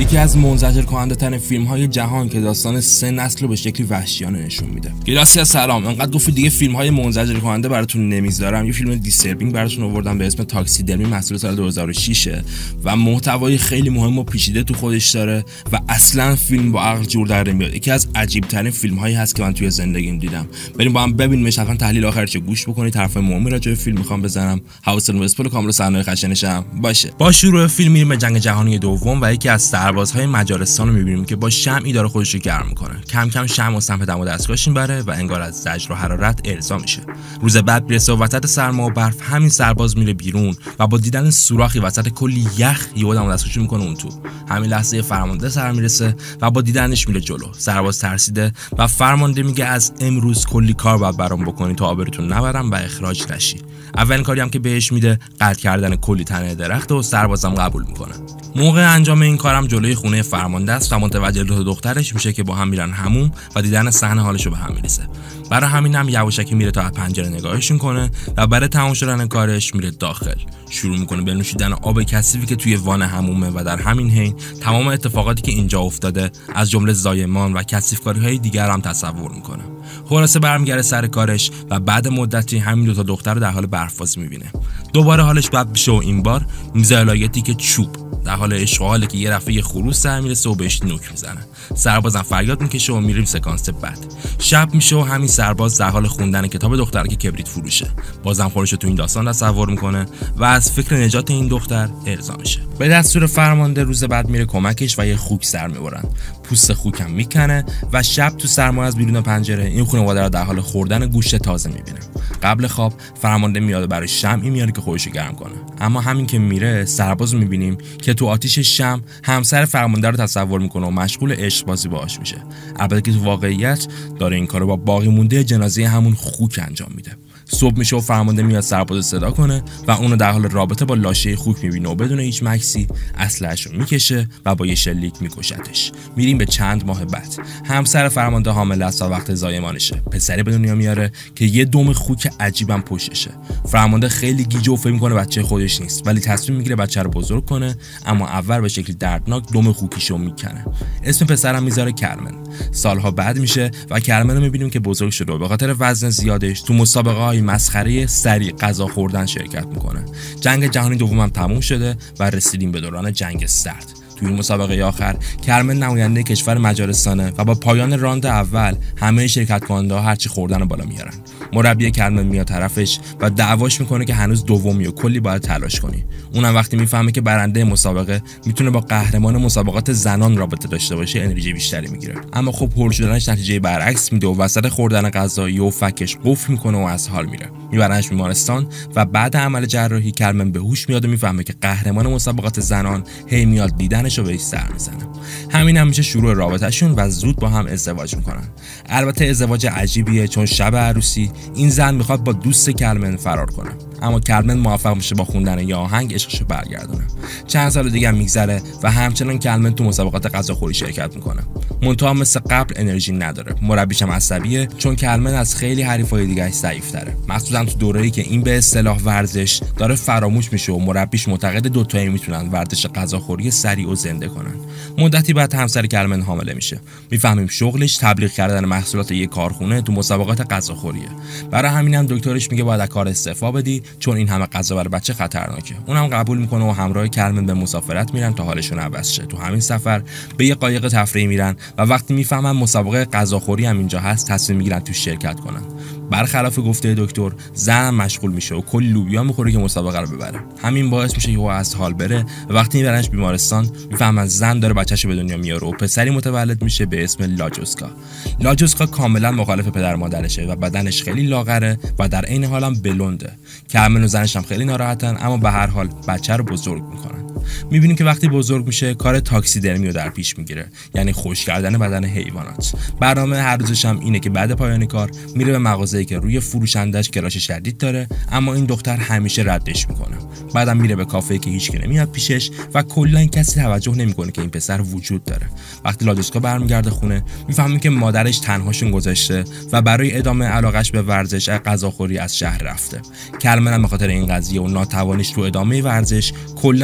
یکی از منزجر کننده ترین فیلم های جهان که داستان 3 نسل رو به شکلی وحشیانه نشون میده. گراسی سلام، انقدر گفتی دیگه فیلم های منزجر کننده براتون نمیذارم. یه فیلم دیستربینگ براتون آوردم به اسم تاکسیدرمی، محصول سال 2006 و محتوای خیلی مهم و پیچیده تو خودش داره و اصلا فیلم با عقل جور در نمیاد. یکی از عجیب ترین فیلم هایی هست که من توی زندگیم دیدم. بریم با هم ببینیمش، حتما تحلیل آخرش گوش بکنید. طرف مهمی راجع به فیلم میخوام بزنم. حواستون به اسپول کامل صحنه خشنشم باشه. با شروع فیلم میریم به جنگ جهانی دوم و یکی از سربازهای مجارستان رو میبینیم که با شمعی داره خودش رو گرم میکنه. کم کم شمع و سمت دم و دستگاهش میبره و انگار از زجر و حرارت ارضا میشه. روز بعد میرسه و وسط سرما و برف همین سرباز میره بیرون و با دیدن سوراخی وسط کلی یخ یهو دم و دستگاهش میکنه اون تو. همین لحظه فرمانده سر میرسه و با دیدنش میره جلو. سرباز ترسیده و فرمانده میگه از امروز کلی کار باید برام بکنی تا آبروتون نبرم و اخراج نشی. اولین کاری هم که بهش میده قطع کردن کلی تنه درخت و سربازم قبول میکنه. موقع انجام این کارم جلوی خونه فرمانده است و متوجه دخترش میشه که با هم میرن حموم و دیدن صحنه حالشو به هم میرسه. برای همین هم یواشکی میره تا از پنجره نگاهشون کنه و برای تمام شدن کارش میره داخل. شروع میکنه به نوشیدن آب کثیفی که توی وان حمومه و در همین حین تمام اتفاقاتی که اینجا افتاده از جمله زایمان و کثیفکاری‌های دیگر هم تصور میکنه. خلاصه برمیگره سر کارش و بعد مدتی همین دو تا دختر رو در حال برف‌بازی میبینه. دوباره حالش بد میشه و این بار میزه الایتی که چوب در حال عشق و حاله که یه دفعه خروس سر میرسه و بهش نوک میزنه. سربازم فریاد میکشه و میریم سکانس بعد. شب میشه و همین سرباز در حال خوندن کتاب دختره که کبریت فروشه. بازم خودش رو تو این داستان تصور میکنه و از فکر نجات این دختر ارضا میشه. به دستور فرمانده روز بعد میره کمکش و یه خوک سر میبرن. پوست خوکم میکنه و شب تو سرما از بیرون پنجره این خانواده رو در حال خوردن گوشت تازه میبینه. قبل خواب فرمانده میاد برای شمعی میاره که خودشو گرم کنه. اما همین که میره سرباز میبینیم که تو آتیش شمع همسر فرمانده رو تصور میکنه و مشغول عشق بازی باهاش میشه. البته که تو واقعیت داره این کارو با باقی مونده جنازه همون خوک انجام میده. صبح میشه و فرمانده میاد سرباز صدا کنه و اونو در حال رابطه با لاشه خوک میبینه و بدون هیچ مکسی اسلحه‌اش رو میکشه و با یه شلیک میکشتش. میریم به چند ماه بعد. همسر فرمانده حامل است و وقت زایمانشه. پسری به دنیا میاره که یه دم خوک عجیبم پشتشه. فرمانده خیلی گیج و فکر میکنه بچه خودش نیست، ولی تصمیم میگیره بچه رو بزرگ کنه، اما اول به شکلی دردناک دم خوکیشو میکنه. اسم پسرم میذاره کرمن. سالها بعد میشه و کرمن رو میبینیم که بزرگ شده و به خاطر وزن زیادش تو مسابقه مسخره سریع غذا خوردن شرکت میکنه. جنگ جهانی دوم هم تموم شده و رسیدیم به دوران جنگ سرد. توی این مسابقه آخر کرمن نماینده کشور مجارستانه و با پایان راند اول همه شرکت کننده‌ها هرچی خوردن رو بالا میارن. مربی کرمن میاد طرفش و دعواش میکنه که هنوز دومی و کلی باید تلاش کنی. اونم وقتی میفهمه که برنده مسابقه میتونه با قهرمان مسابقات زنان رابطه داشته باشه انرژی بیشتری میگیره. اما خب هول شدنش نتیجه برعکس میده و وسط خوردن غذایی و فکش قفل میکنه و از حال میره. میبرنش بیمارستان و بعد عمل جراحی کرمن به هوش میاد و میفهمه که قهرمان مسابقات زنان هی میاد دیدنشو بهش سر میزنه. همین هم میشه شروع رابطه‌شون و زود با هم ازدواج میکنن. البته ازدواج عجیبیه چون شب عروسی این زن میخواد با دوست کرمن فرار کنه، اما کرمن موفق میشه با خوندن یه آهنگ عشقشو برگردونه. چند سال دیگه میگذره و همچنان کرمن تو مسابقات غذاخوری شرکت میکنه. منتها مثل قبل انرژی نداره. مربیش هم عصبیه چون کرمن از خیلی حریفای دیگه‌اش ضعیف‌تره. مخصوصا تو دوره‌ای که این به اصطلاح ورزش داره فراموش میشه و مربیش معتقد دوتایی میتونن ورزش غذاخوری سریع و زنده کنن. مدتی بعد همسر کرمن حامله میشه. میفهمیم شغلش تبلیغ کردن محصولات یک کارخونه تو مسابقات غذاخوریه. برای همین هم دکترش میگه باید از کار استعفا بدی چون این همه غذا برای بچه خطرناکه. اونم قبول میکنه و همراه کرمن به مسافرت میرن تا حالشون عوض شه. تو همین سفر به یه قایق تفریحی میرن و وقتی میفهمن مسابقه غذاخوری هم اینجا هست تصمیم میگیرن تو شرکت کنن. برخلاف گفته دکتر زن مشغول میشه و کلی لوبیا میخوره که مسابقه رو ببره. همین باعث میشه یهو از حال بره و وقتی میبرنش بیمارستان میفهمن زن داره بچه‌شو به دنیا میاره و پسری متولد میشه به اسم لاجوسکا. لاجوسکا کاملا مخالف پدر مادرشه و بدنش خیلی لاغره و در عین حال هم بلونده. کرمن و زنش هم خیلی ناراحتن اما به هر حال بچه رو بزرگ میکنن. میبینیم که وقتی بزرگ میشه کار تاکسیدرمی رو در پیش میگیره، یعنی خشک کردن بدن حیوانات. برنامه هر روزش هم اینه که بعد پایان کار میره به مغازه‌ای که روی فروشندش کراش شدید داره، اما این دختر همیشه ردش میکنه. بعدم میره به کافه‌ای که هیچکی نمیاد پیشش و کلا کسی توجه نمیکنه که این پسر وجود داره. وقتی لاجوسکا برمیگرده خونه میفهمیم که مادرش تنهاشون گذاشته و برای ادامه علاقش به ورزش غذاخوری از شهر رفته. کرمن هم به خاطر این قضیه و ناتوانیش تو ادامه ورزش کلا همه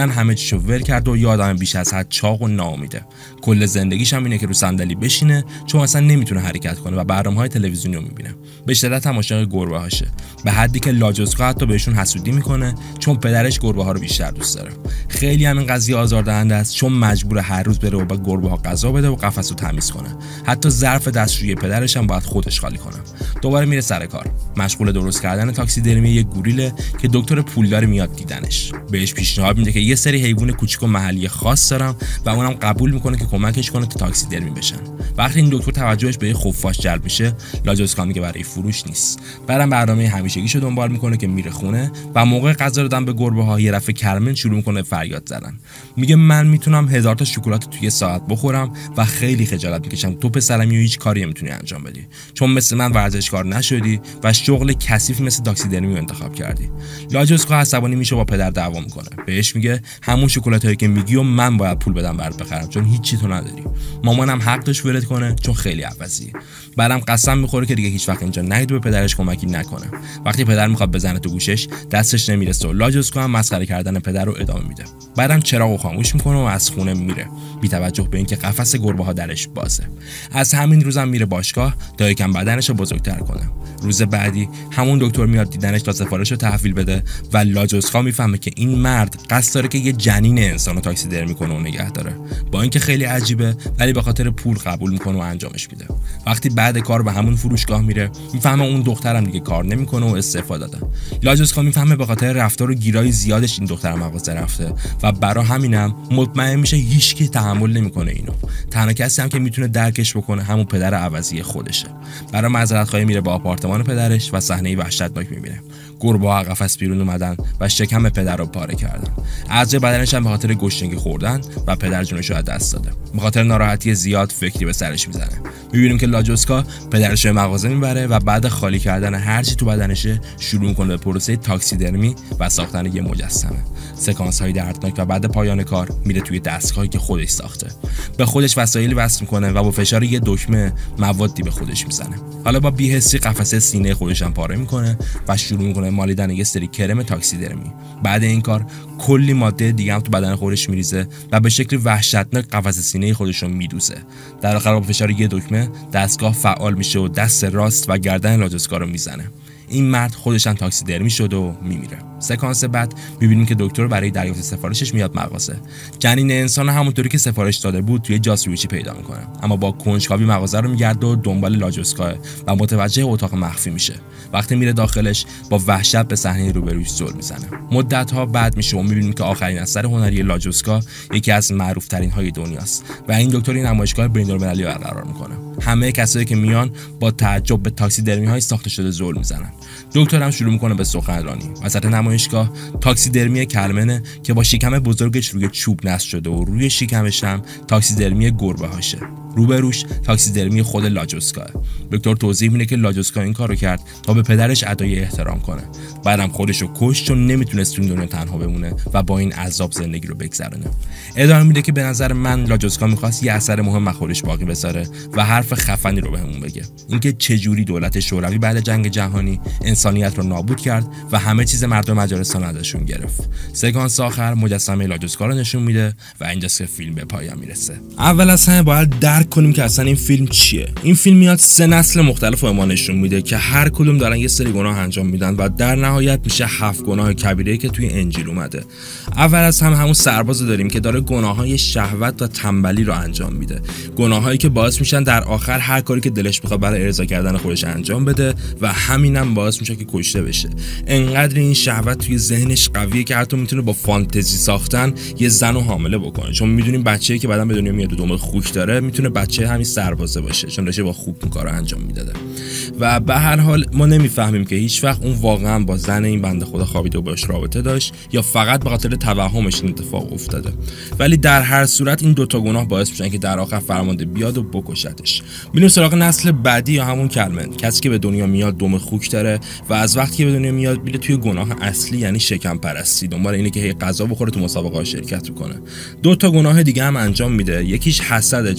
حیاتشو ول کرد و یه آدم بیش از حد چاق و ناامیده. کل زندگیش هم اینه که رو صندلی بشینه چون اصلا نمیتونه حرکت کنه و برنامه‌های تلویزیونی رو میبینه. به شدت هم عاشق گربه‌هاشه، به حدی که لاجوسکا حتی بهشون حسودی میکنه چون پدرش گربه‌ها رو بیشتر دوست داره. خیلی هم این قضیه آزاردهنده است چون مجبور هر روز بره و با گربه‌ها غذا بده و قفس رو تمیز کنه. حتی ظرف دستشویی پدرش هم باید خودش خالی کنه. دوباره میره سر کار، مشغول درست کردن تاکسیدرمی یک گوریله که دکتر پولدار میاد دیدنش. بهش پیشنهاد میده که یه سری حیوان کوچیک و محلی خاص دارم و اونم قبول میکنه که کمکش کنه تا تاکسیدرمی بشن. وقتی این دکتر توجهش به خفاش جلب میشه، لاجوسکا میگه برای فروش نیست. بعدم برنامه همیشگیشو دنبال میکنه که میره خونه و موقع غذا دادن به گربه‌ها یه دفعه کرمن شروع میکنه فریاد زدن. میگه من میتونم 1000 تا شکلات توی ساعت بخورم و خیلی خجالت میکشم تو پسرمی و هیچ کاری نمیتونی انجام بدی چون مثل من ورزشکار نشدی و شغل کثیفی مثل تاکسیدرمی رو انتخاب کردی. لاجوسکا عصبانی میشه با پدر دعوا میکنه. بهش میگه همون شکلاتایی که میگی و من باید پول بدم برات بخرم چون هیچی تو نداری. مامانم حق داشت ولت کنه چون خیلی عوضی. بعدم قسم میخوره که دیگه هیچ وقت اینجا نید به پدرش کمکی نکنه. وقتی پدر میخواد بزنه تو گوشش دستش نمیرسه و لاجوسکا هم مسخره کردن پدر رو ادامه میده. بعدم چراغو خاموش میکنه و از خونه میره بی توجه به اینکه قفس گربه‌ها درش بازه. از همین روزم میره باشگاه تا یکم بدنش رو بزرگتر کنه. روز بعدی همون دکتر میاد دیدنش تا سفارش رو تحویل بده و لاجوسکا میفهمه که این مرد قصد داره که یه جنین انسانو تاکسیدرمی کنه و نگه داره. با اینکه خیلی عجیبه ولی به خاطر پول قبول میکنه و انجامش میده. وقتی بعد کار به همون فروشگاه میره میفهمه اون دخترم دیگه کار نمیکنه و استعفا داده. لاجوسکا میفهمه به خاطر رفتار و گیرای زیادش این دختر مغازه رفته و برای همینم مطمئن میشه هیچکی تحمل نمیکنه اینو. تنها کسی هم که میتونه درکش بکنه همون پدر عوضی خودشه. برای معذرت خواهی میره به آپارتمان پدرش و صحنه وحشتناک میبینه. گربه‌ها قفس بیرون اومدن و شکم پدر رو پاره کردن. اعضای بدنش هم به خاطر گشنگی خوردن و پدر جونش رو از دست داده. به خاطر ناراحتی زیاد فکری به سرش میزنه. میبینیم که لاجوسکا پدرش رو مغازه میبره و بعد خالی کردن هر چی تو بدنشه شروع میکنه به پروسه تاکسیدرمی و ساختن یه مجسمه. سکانس های دردناک و بعد پایان کار میره توی دستگاهی که خودش ساخته. به خودش وسایلی وصل میکنه و با فشار یه دکمه موادی به خودش میزنه. حالا با بی‌حسی قفسه سینه خودش هم پاره میکنه و شروع میکنه مالیدن یه سری کرم تاکسیدرمی. بعد این کار کلی ماده دیگه هم تو بدن خودش میریزه و به شکل وحشتناک قفسه سینه خودش رو میدوزه. در آخر با فشار یه دکمه دستگاه فعال میشه و دست راست و گردن لاجوسکا رو میزنه. این مرد خودش هم تاکسیدرمی شده و میمیره. سکانس بعد میبینیم که دکتر برای دریافت سفارشش میاد مغازه. جنین انسان همونطوری که سفارش داده بود توی جاسویچی پیدا میکنه، اما با کنجکاوی مغازه رو میگرده و دنبال لاجوسکا و متوجه اتاق مخفی میشه. وقتی میره داخلش با وحشت به صحنه روبروش زل میزنه. مدت‌ها بعد میشه و میبینیم که آخرین اثر هنری لاجوسکا یکی از معروف‌ترین های دنیاست و این دکتر این نمایشگاه بین‌المللی برقرار میکنه. همه کسایی که میان با تعجب به تاکسیدرمی های ساخته شده زل میزنن. دکتر هم شروع میکنه به سخنرانی. وسط نمایشگاه تاکسیدرمی کرمنه که با شکم بزرگش روی چوب نصب شده و روی شکمش هم تاکسیدرمی گربه هاشه. روبروش تاکسیدرمی خود لاجوسکا. دکتر توضیح میده که لاجوسکا این کارو کرد تا به پدرش ادای احترام کنه. بعدم خودشو کشت چون نمیتونست تو این دنیا تنها بمونه و با این عذاب زندگی رو بگذرونه. ادامه میده که به نظر من لاجوسکا میخواست یه اثر مهم از خودش باقی بذاره و حرف خفنی رو بهمون بگه. اینکه چجوری دولت شوروی بعد جنگ جهانی انسانیت رو نابود کرد و همه چیز مردم مجارستان ازشون گرفت. سکانس آخر مجسمه لاجوسکا رو نشون میده و اینجاست که فیلم به پایان میرسه. اول از همه باید درک کنیم که اصلا این فیلم چیه. این فیلم میاد 3 نسل مختلف رو ما نشون میده که هر کدوم دارن یه سری گناه انجام میدن و در نهایت میشه 7 گناه کبیره که توی انجیل اومده. اول از همون سرباز داریم که داره گناههای شهوت و تنبلی رو انجام میده. گناهایی که باعث میشن در آخر هر کاری که دلش بخواد برای ارضا کردن خودش انجام بده و همینم باعث میشه که کشته بشه. انقدر این شهوت توی ذهنش قویه که حتی میتونه با فانتزی ساختن یه زن رو حامله بکنه. چون میدونیم بچه‌ای که بعداً به دنیا میاد و دم خوک داره میتونه بچه همین سربازه باشه چون داشته با خوک این کارو انجام میداده. و به هر حال ما نمیفهمیم که هیچ وقت اون واقعا با زن این بنده خدا خوابیده و باش رابطه داشت یا فقط به خاطر توهمش این اتفاق افتاده. ولی در هر صورت این 2 تا گناه باعث میشن که در آخر فرمانده بیاد و بکشتش. میریم سراغ نسل بعدی یا همون کرمن، کسی که به دنیا میاد دم خوک داره و از وقتی که به دنیا میاد میره توی گناه اصلی یعنی شکم پرستی. دنبال اینه که هی غذا بخوره تو مسابقه‌ها شرکت کنه. 2 تا گناه دیگه هم انجام میده. یکیش حسده چون همش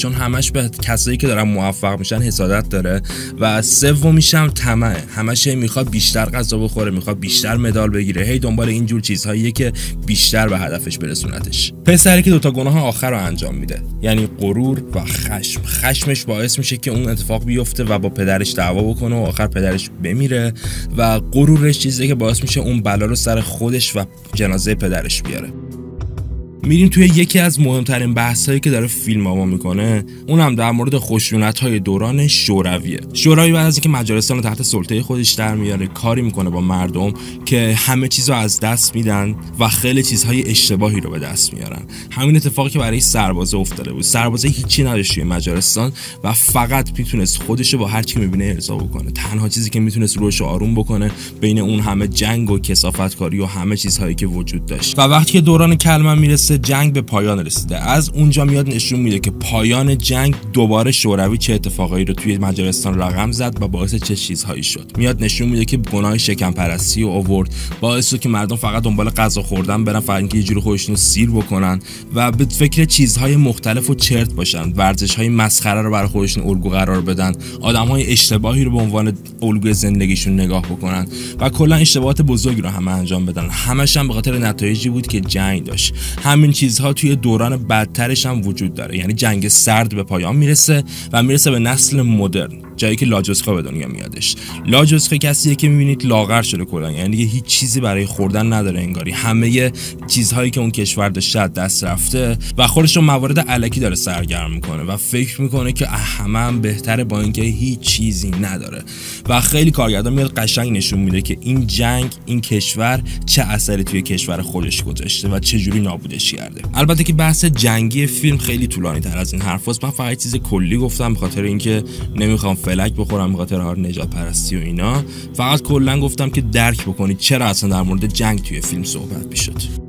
همش به کسایی که دارن موفق میشن حسادت داره و سومیش هم طمعه، همش میخواد بیشتر غذا بخوره، میخواد بیشتر مدال بگیره، هی دنبال این جور چیزهاییه که بیشتر به هدفش برسونتش. پسری که دوتا گناه آخر رو انجام میده، یعنی غرور و خشم. خشمش باعث میشه که اون اتفاق بیفته و با پدرش دعوا بکنه و آخر پدرش بمیره و غرورش چیزی که باعث میشه اون بلا رو سر خودش و جنازه پدرش بیاره. میریم توی یکی از مهمترین بحثایی که داره فیلم ما میکنه، اونم در مورد خشونت‌های دوران شورویه. شوروی بعد از اینکه مجارستان رو تحت سلطه خودش در میاره، کاری میکنه با مردم که همه چیزو از دست میدن و خیلی چیزهای اشتباهی رو به دست میارن. همین اتفاقی که برای سربازا افتاده بود. سربازا هیچی نداشت توی مجارستان و فقط میتونست خودشو با هر چی که میبینه ارضا بکنه. تنها چیزی که میتونست روش آروم بکنه بین اون همه جنگ و کثافتکاری و همه چیزهایی که وجود داشت. و وقتی که دوران کلمن میرسه، جنگ به پایان رسیده. از اونجا میاد نشون میده که پایان جنگ دوباره شوروی چه اتفاقایی رو توی مجارستان رقم زد و باعث چه چیزهایی شد. میاد نشون میده که گناه شکم پرستی رو آورد، باعث شد که مردم فقط دنبال غذا خوردن برن، فقط اینکه یه جوری خودشون رو سیر بکنن و به فکر چیزهای مختلف و چرت باشن، ورزش‌های مسخره رو برای خودشون الگو قرار بدن، آدم‌های اشتباهی رو به عنوان الگوی زندگیشون نگاه بکنن و کلا اشتباهات بزرگی رو همه انجام بدن. همش هم به خاطر نتایجی بود که جنگ داشت. همین چیزها توی دوران بعدترش هم وجود داره، یعنی جنگ سرد به پایان میرسه و میرسه به نسل مدرن، جایی که لاجوسکا به دنیا میادش. لاجوسکا کسیه که میبینید لاغر شده کلا، یعنی دیگه هیچ چیزی برای خوردن نداره انگاری، همه چیزهایی که اون کشور داشته از دست رفته و خودش رو موارد الکی داره سرگرم میکنه و فکر میکنه که همه هم بهتره با اینکه هیچ چیزی نداره. و خیلی کارگردان میاد قشنگ نشون میده که این جنگ، این کشور چه اثری توی کشور خودش گذاشته و چه جوری نابودش کرده. البته که بحث جنگی فیلم خیلی طولانی تر از این حرفاست. من فقط چیز کلی گفتم به خاطر اینکه نمیخوام فلک بخورم به خاطر هر نجات پرستی و اینا. فقط کلا گفتم که درک بکنید چرا اصلا در مورد جنگ توی فیلم صحبت میشد.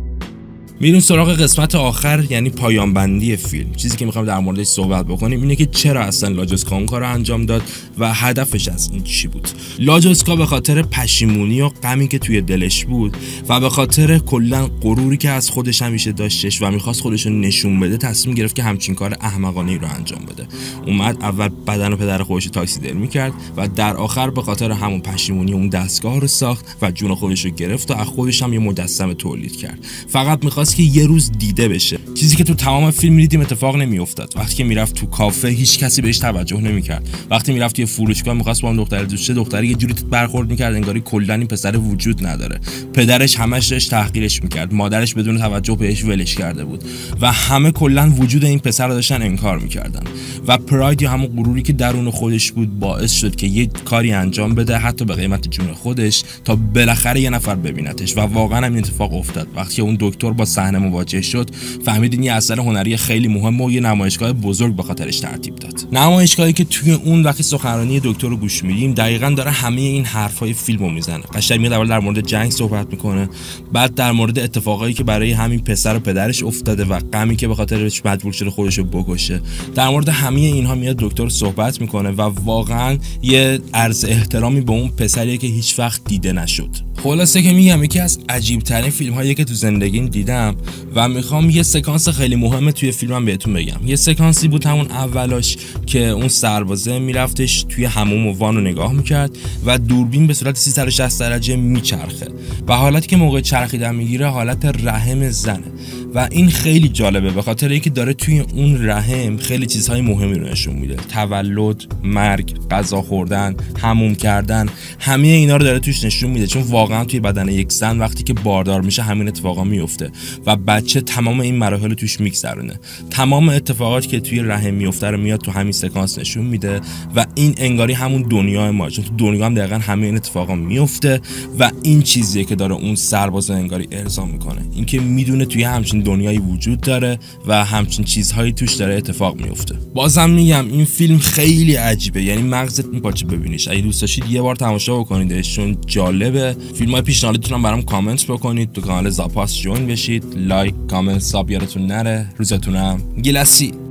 میریم سراغ قسمت آخر، یعنی پایان بندی فیلم. چیزی که میخوام در موردش صحبت بکنیم اینه که چرا اصلا لاجوسکا اون کارو انجام داد و هدفش از این چی بود. لاجوسکا به خاطر پشیمونی و غمی که توی دلش بود و به خاطر کلا غروری که از خودش همیشه داشتش و میخواست خودش رو نشون بده، تصمیم گرفت که همچین کار احمقانه‌ای رو انجام بده. اومد اول بدن پدر خودش تاکسیدرمی کرد و در آخر به خاطر همون پشیمونی اون دستگاه رو ساخت و جون خودش رو گرفت و از خودش هم یه مجسمه تولید کرد. فقط میخواست که یه روز دیده بشه، چیزی که تو تمام فیلم دیدیم اتفاق نمیافتاد. وقتی که میرفت تو کافه هیچ کسی بهش توجه نمیکرد. وقتی میرفت توی فروشگاه میخواست با اون دختر دوسته، دختری یه جوری برخورد میکرد انگاری کلا این پسر وجود نداره. پدرش همش داشت تحقیرش میکرد، مادرش بدون توجه بهش ولش کرده بود و همه کلا وجود این پسر رو داشتن انکار میکردن. و پراید یا همون غروری که درون خودش بود باعث شد که یه کاری انجام بده حتی به قیمت جون خودش تا بالاخره یه نفر ببینتش و واقعا هم اتفاق افتاد. وقتی اون دکتر با صحنه مواجه شد فهمیدین یه اثر هنری خیلی مهم و یه نمایشگاه بزرگ به خاطرش ترتیب داد. نمایشگاهی که توی اون وقتی سخنرانی دکتر رو گوش میدیم دقیقاً داره همه این حرفای فیلمو میزنه. قشنگ میاد اول در مورد جنگ صحبت میکنه، بعد در مورد اتفاقایی که برای همین پسر و پدرش افتاده و غمی که به خاطرش مجبور شده خودش رو بکشه. در مورد همه اینها میاد دکتر صحبت میکنه و واقعاً یه عرض احترامی به اون پسریه که هیچ وقت دیده نشد. خلاصه که میگم یکی از عجیب ترین فیلم هایی که تو زندگیم دیدم و میخوام یه سکانس خیلی مهمه توی فیلمم بهتون بگم. یه سکانسی بود همون اولاش که اون سربازه میرفتش توی حموم و وانو نگاه میکرد و دوربین به صورت 360 درجه میچرخه و حالتی که موقع چرخیدن میگیره حالت رحم زنه و این خیلی جالبه به خاطر اینکه داره توی اون رحم خیلی چیزهای مهمی رو نشون میده. تولد، مرگ، غذا خوردن، حموم کردن، همه اینا رو داره توش نشون میده، چون واقعا توی بدن یک زن وقتی که باردار میشه همین اتفاقا میفته و بچه تمام این مراحل توش میگذرونه. تمام اتفاقاتی که توی رحم میفته رو میاد تو همین سکانس نشون میده و این انگاری همون دنیای ما، چون تو دنیا هم دقیقاً همه این اتفاقا میفته و این چیزیه که داره اون سرباز انگاری ارضا میکنه، اینکه میدونه توی همچین دنیایی وجود داره و همچین چیزهایی توش داره اتفاق میفته. بازم میگم این فیلم خیلی عجیبه، یعنی مغزت میپاچه ببینیش. اگه دوست داشتید یه بار تماشا بکنیدش چون جالبه. فیلمای پیشنهادتون برام کامنت بکنید، تو کانال زاپاس جوین بشید، لایک، کامنت، ساب یادتون نره. روزتونم گلسی.